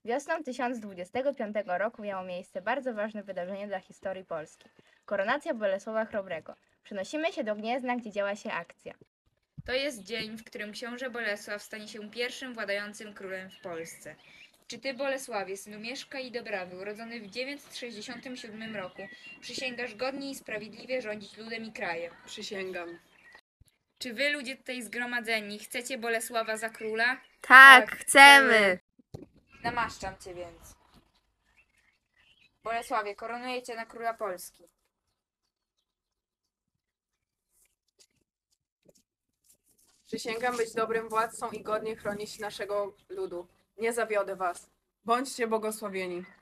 Wiosną 1025 roku miało miejsce bardzo ważne wydarzenie dla historii Polski. Koronacja Bolesława Chrobrego. Przenosimy się do Gniezna, gdzie działa się akcja. To jest dzień, w którym książę Bolesław stanie się pierwszym władającym królem w Polsce. Czy ty, Bolesławie, synu Mieszka i Dobrawy, urodzony w 967 roku, przysięgasz godnie i sprawiedliwie rządzić ludem i krajem? Przysięgam. Czy wy, ludzie tutaj zgromadzeni, chcecie Bolesława za króla? Tak, chcemy! Namaszczam cię więc. Bolesławie, koronuję cię na króla Polski. Przysięgam być dobrym władcą i godnie chronić naszego ludu. Nie zawiodę was. Bądźcie błogosławieni.